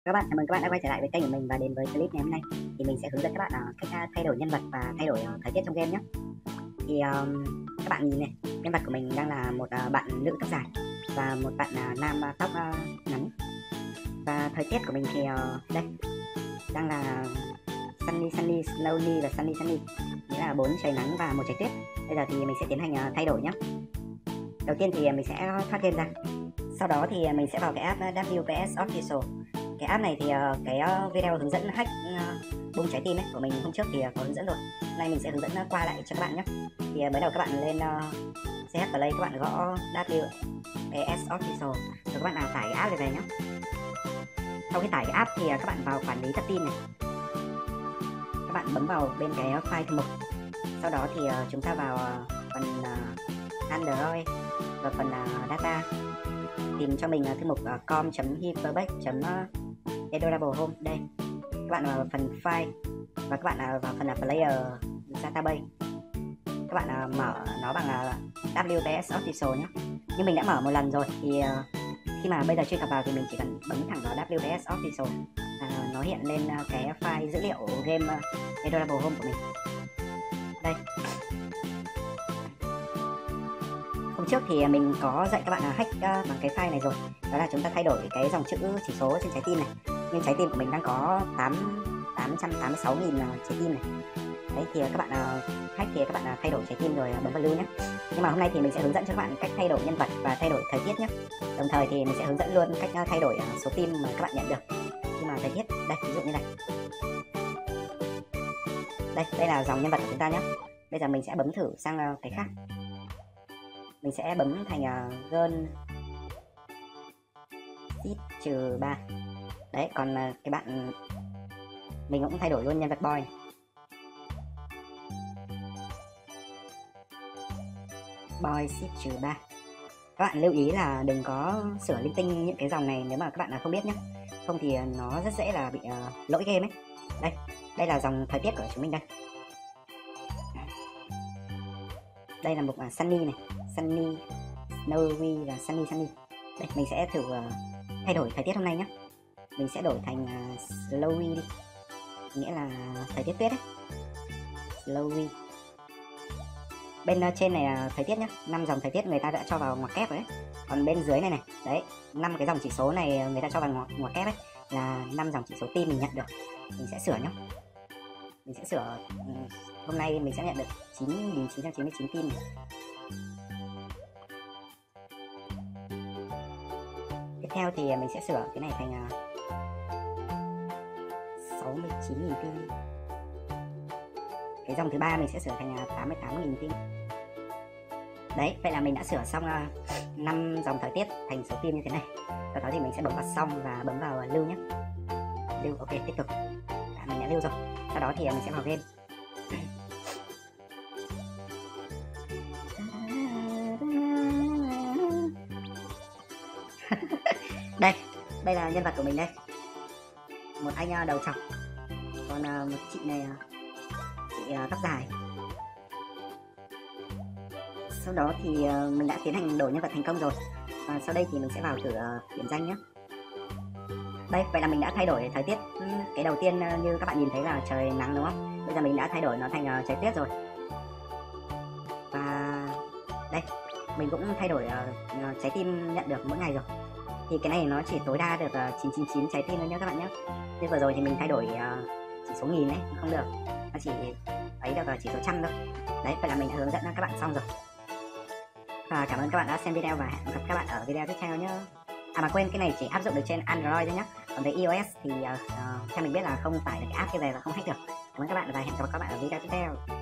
Các bạn, chào mừng các bạn đã quay trở lại với kênh của mình và đến với clip ngày hôm nay thì mình sẽ hướng dẫn các bạn cách thay đổi nhân vật và thay đổi thời tiết trong game nhé. Thì các bạn nhìn này, nhân vật của mình đang là một bạn nữ tóc dài và một bạn nam tóc ngắn. Và thời tiết của mình thì đây đang là sunny, slowly và sunny, nghĩa là 4 trời nắng và 1 trời tuyết. Bây giờ thì mình sẽ tiến hành thay đổi nhé. Đầu tiên thì mình sẽ thoát game ra. Sau đó thì mình sẽ vào cái app WPS Official. Cái app này thì cái video hướng dẫn hack bung trái tim ấy của mình hôm trước thì có hướng dẫn rồi. Hôm nay mình sẽ hướng dẫn qua lại cho các bạn nhé. Thì mới đầu các bạn lên CH Play, các bạn gõ WPS Official rồi các bạn tải cái app này về nhé. Sau khi tải cái app thì các bạn vào quản lý tập tin này, các bạn bấm vào bên cái file thư mục. Sau đó thì chúng ta vào phần Android và phần data, tìm cho mình thư mục com.hyperback.adorable home. Đây, các bạn vào phần file và các bạn vào phần player database. Các bạn mở nó bằng WPS Official nhé. Nhưng mình đã mở một lần rồi thì khi mà bây giờ truy cập vào thì mình chỉ cần bấm thẳng vào WPS Official, nó hiện lên cái file dữ liệu game Adorable Home của mình. Đây, hôm trước thì mình có dạy các bạn hack bằng cái file này rồi, đó là chúng ta thay đổi cái dòng chữ chỉ số trên trái tim này. Nhưng trái tim của mình đang có 886.000 trái tim này. Đấy thì các bạn hack thì các bạn thay đổi trái tim rồi bấm vào lưu nhé. Nhưng mà hôm nay thì mình sẽ hướng dẫn cho các bạn cách thay đổi nhân vật và thay đổi thời tiết nhé. Đồng thời thì mình sẽ hướng dẫn luôn cách thay đổi số tim mà các bạn nhận được khi mà thời tiết. Đây, ví dụ như này. Đây là dòng nhân vật của chúng ta nhé. Bây giờ mình sẽ bấm thử sang cái khác. Mình sẽ bấm thành Girl -3. Đấy, còn cái bạn mình cũng thay đổi luôn nhân vật Boy. Boy -3. Các bạn lưu ý là đừng có sửa linh tinh những cái dòng này nếu mà các bạn không biết nhé. Không thì nó rất dễ là bị lỗi game ấy. Đây là dòng thời tiết của chúng mình đây. Đây là mục sunny này, sunny, snowy và sunny. Đây, mình sẽ thử thay đổi thời tiết hôm nay nhé. Mình sẽ đổi thành slowy đi, nghĩa là thời tiết tuyết ấy. Slowy. Bên trên này là thời tiết nhé, 5 dòng thời tiết người ta đã cho vào ngoặc kép rồi đấy. Còn bên dưới này đấy, 5 cái dòng chỉ số này người ta cho vào ngoặc kép ấy là 5 dòng chỉ số tim mình nhận được. Mình sẽ sửa nhé. Mình sẽ sửa hôm nay mình sẽ nhận được 9.999 tim này. Tiếp theo thì mình sẽ sửa cái này thành 69.000 tim. Cái dòng thứ ba mình sẽ sửa thành 88.000 tim. Đấy, vậy là mình đã sửa xong 5 dòng thời tiết thành số tim như thế này. Sau đó thì mình sẽ bấm vào xong và bấm vào lưu nhé. Lưu, ok, tiếp tục. Mình đã lưu rồi. Sau đó thì mình sẽ vào game. Đây là nhân vật của mình đây. Một anh đầu trọc, còn một chị này, chị tóc dài. Sau đó thì mình đã tiến hành đổi nhân vật thành công rồi. Và sau đây thì mình sẽ vào thử điểm danh nhé. Đây, vậy là mình đã thay đổi thời tiết. Cái đầu tiên như các bạn nhìn thấy là trời nắng đúng không? Bây giờ mình đã thay đổi nó thành trời tuyết rồi. Và đây, mình cũng thay đổi trái tim nhận được mỗi ngày rồi. Thì cái này nó chỉ tối đa được 999 trái tim thôi nhé các bạn nhé. Thế vừa rồi thì mình thay đổi chỉ số nghìn ấy, không được. Nó chỉ ấy được chỉ số trăm thôi. Đấy, vậy là mình đã hướng dẫn các bạn xong rồi. Và cảm ơn các bạn đã xem video và hẹn gặp các bạn ở video tiếp theo nhé. À mà quên, cái này chỉ áp dụng được trên Android thôi nhé. Còn với iOS thì theo mình biết là không tải được cái app kia về và không hack được. Cảm ơn các bạn và hẹn gặp các bạn ở video tiếp theo.